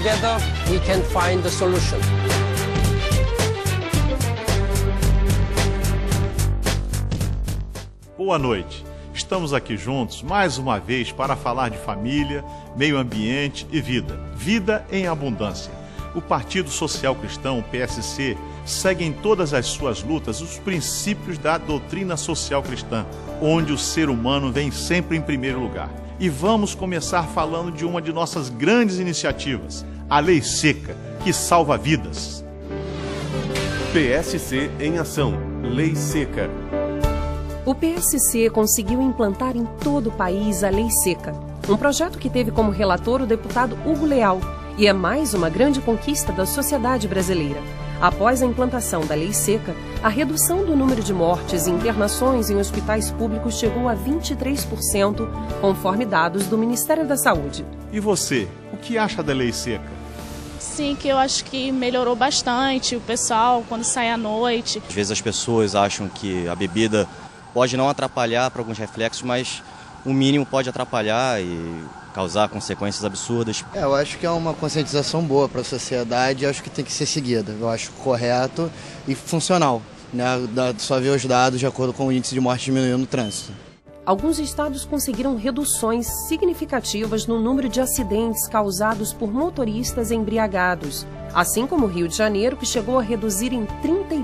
together we can find the solution. Boa noite. Estamos aqui juntos mais uma vez para falar de família, meio ambiente e vida. Vida em abundância. O Partido Social Cristão, o PSC, segue em todas as suas lutas os princípios da doutrina social cristã, onde o ser humano vem sempre em primeiro lugar. E vamos começar falando de uma de nossas grandes iniciativas, a Lei Seca, que salva vidas. PSC em ação. Lei Seca. O PSC conseguiu implantar em todo o país a Lei Seca, um projeto que teve como relator o deputado Hugo Leal, e é mais uma grande conquista da sociedade brasileira. Após a implantação da Lei Seca, a redução do número de mortes e internações em hospitais públicos chegou a 23%, conforme dados do Ministério da Saúde. E você, o que acha da Lei Seca? Sim, que eu acho que melhorou bastante o pessoal quando sai à noite. Às vezes as pessoas acham que a bebida pode não atrapalhar para alguns reflexos, mas o mínimo pode atrapalhar e causar consequências absurdas. Eu acho que é uma conscientização boa para a sociedade, acho que tem que ser seguida. Eu acho correto e funcional, né? Só ver os dados de acordo com o índice de morte diminuindo no trânsito. Alguns estados conseguiram reduções significativas no número de acidentes causados por motoristas embriagados, assim como o Rio de Janeiro, que chegou a reduzir em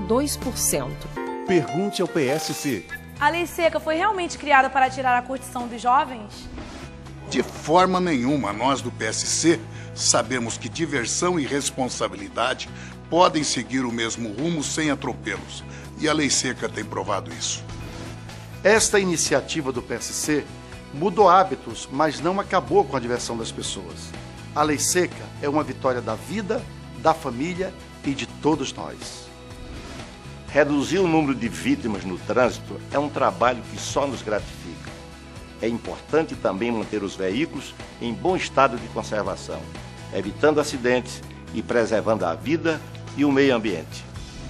32%. Pergunte ao PSC. A Lei Seca foi realmente criada para tirar a curtição dos jovens? De forma nenhuma, nós do PSC sabemos que diversão e responsabilidade podem seguir o mesmo rumo sem atropelos. E a Lei Seca tem provado isso. Esta iniciativa do PSC mudou hábitos, mas não acabou com a diversão das pessoas. A Lei Seca é uma vitória da vida, da família e de todos nós. Reduzir o número de vítimas no trânsito é um trabalho que só nos gratifica. É importante também manter os veículos em bom estado de conservação, evitando acidentes e preservando a vida e o meio ambiente.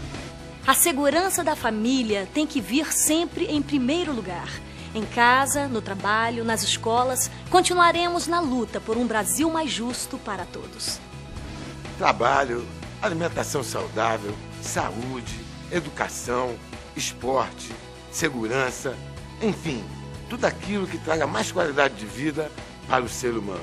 A segurança da família tem que vir sempre em primeiro lugar. Em casa, no trabalho, nas escolas, continuaremos na luta por um Brasil mais justo para todos. Trabalho, alimentação saudável, saúde, educação, esporte, segurança, enfim, tudo aquilo que traga mais qualidade de vida para o ser humano.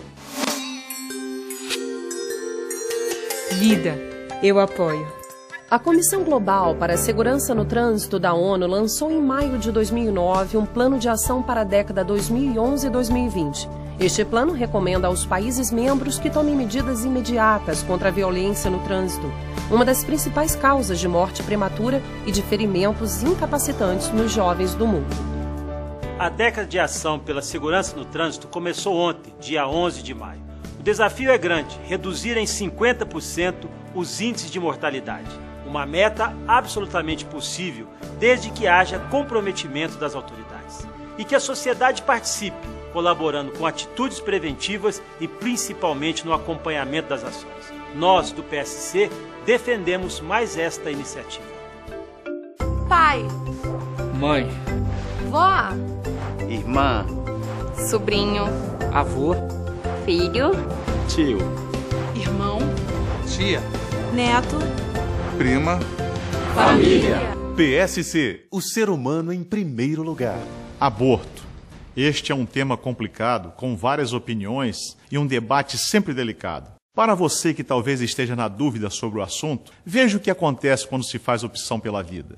Vida, eu apoio. A Comissão Global para a Segurança no Trânsito da ONU lançou em maio de 2009 um plano de ação para a década 2011 e 2020. Este plano recomenda aos países membros que tomem medidas imediatas contra a violência no trânsito, uma das principais causas de morte prematura e de ferimentos incapacitantes nos jovens do mundo. A década de ação pela segurança no trânsito começou ontem, dia 11 de maio. O desafio é grande, reduzir em 50% os índices de mortalidade. Uma meta absolutamente possível, desde que haja comprometimento das autoridades. E que a sociedade participe, colaborando com atitudes preventivas e principalmente no acompanhamento das ações. Nós, do PSC, defendemos mais esta iniciativa. Pai. Mãe. Vó. Irmã. Sobrinho. Avô. Filho. Tio. Irmão. Tia. Neto. Prima. Família. PSC, o ser humano em primeiro lugar. Aborto. Este é um tema complicado, com várias opiniões e um debate sempre delicado. Para você que talvez esteja na dúvida sobre o assunto, veja o que acontece quando se faz opção pela vida.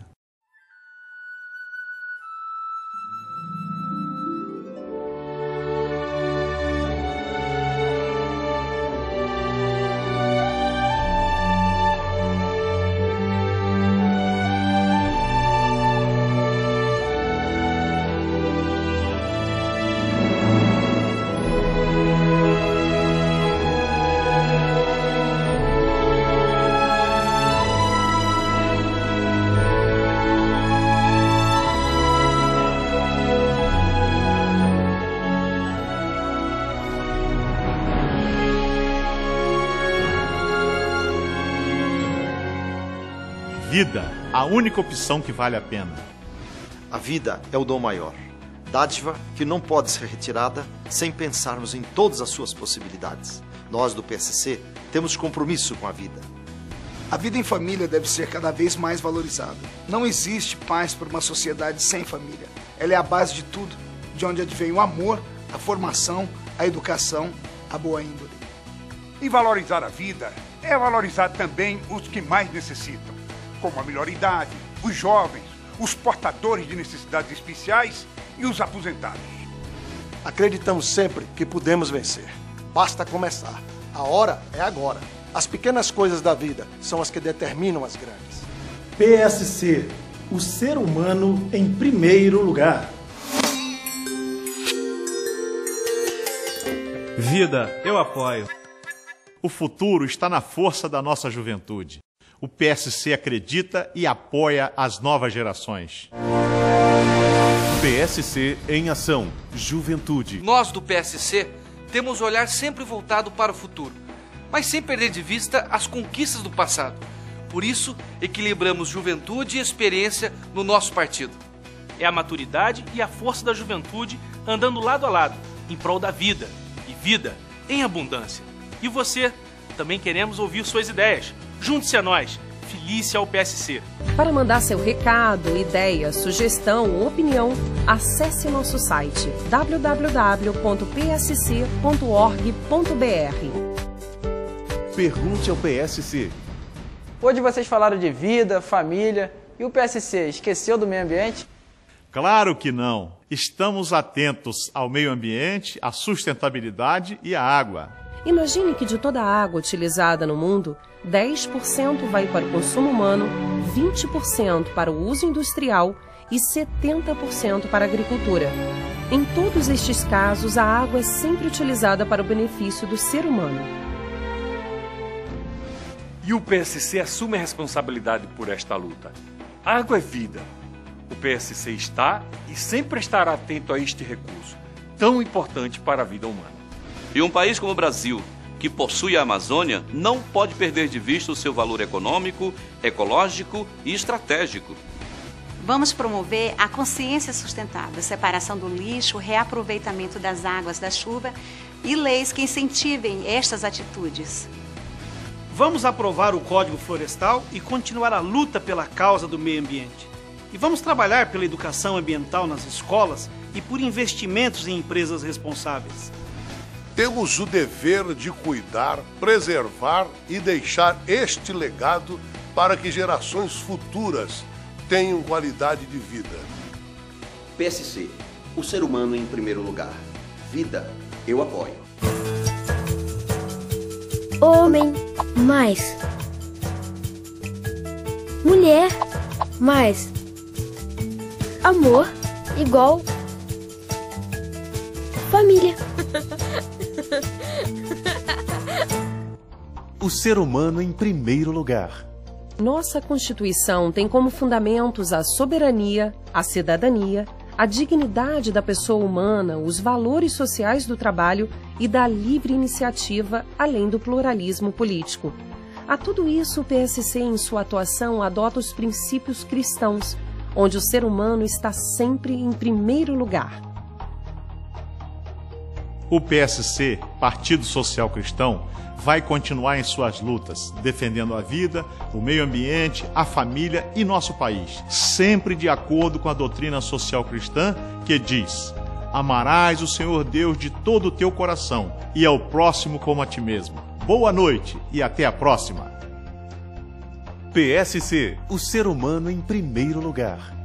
Vida, a única opção que vale a pena. A vida é o dom maior. dádiva que não pode ser retirada sem pensarmos em todas as suas possibilidades. Nós do PSC temos compromisso com a vida. A vida em família deve ser cada vez mais valorizada. Não existe paz para uma sociedade sem família. Ela é a base de tudo, de onde advém o amor, a formação, a educação, a boa índole. E valorizar a vida é valorizar também os que mais necessitam, como a minoridade, os jovens, os portadores de necessidades especiais e os aposentados. Acreditamos sempre que podemos vencer. Basta começar. A hora é agora. As pequenas coisas da vida são as que determinam as grandes. PSC, o ser humano em primeiro lugar. Vida, eu apoio. O futuro está na força da nossa juventude. O PSC acredita e apoia as novas gerações. PSC em ação. Juventude. Nós do PSC temos o olhar sempre voltado para o futuro, mas sem perder de vista as conquistas do passado. Por isso, equilibramos juventude e experiência no nosso partido. É a maturidade e a força da juventude andando lado a lado, em prol da vida. E vida em abundância. E você? Também queremos ouvir suas ideias. Junte-se a nós. Filice ao PSC. Para mandar seu recado, ideia, sugestão ou opinião, acesse nosso site www.psc.org.br. Pergunte ao PSC. Hoje vocês falaram de vida, família, e o PSC esqueceu do meio ambiente? Claro que não. Estamos atentos ao meio ambiente, à sustentabilidade e à água. Imagine que de toda a água utilizada no mundo, 10% vai para o consumo humano, 20% para o uso industrial e 70% para a agricultura. Em todos estes casos, a água é sempre utilizada para o benefício do ser humano. E o PSC assume a responsabilidade por esta luta. A água é vida. O PSC está e sempre estará atento a este recurso, tão importante para a vida humana. E um país como o Brasil, que possui a Amazônia, não pode perder de vista o seu valor econômico, ecológico e estratégico. Vamos promover a consciência sustentável, separação do lixo, reaproveitamento das águas da chuva e leis que incentivem estas atitudes. Vamos aprovar o Código Florestal e continuar a luta pela causa do meio ambiente. E vamos trabalhar pela educação ambiental nas escolas e por investimentos em empresas responsáveis. Temos o dever de cuidar, preservar e deixar este legado para que gerações futuras tenham qualidade de vida. PSC, o ser humano em primeiro lugar. Vida, eu apoio. Homem, mais. Mulher, mais. Amor, igual. Família. O ser humano em primeiro lugar. Nossa Constituição tem como fundamentos a soberania, a cidadania, a dignidade da pessoa humana, os valores sociais do trabalho e da livre iniciativa, além do pluralismo político. A tudo isso, o PSC, em sua atuação, adota os princípios cristãos, onde o ser humano está sempre em primeiro lugar. O PSC, Partido Social Cristão, vai continuar em suas lutas, defendendo a vida, o meio ambiente, a família e nosso país, sempre de acordo com a doutrina social cristã que diz: amarás o Senhor Deus de todo o teu coração e ao próximo como a ti mesmo. Boa noite e até a próxima. PSC, o ser humano em primeiro lugar.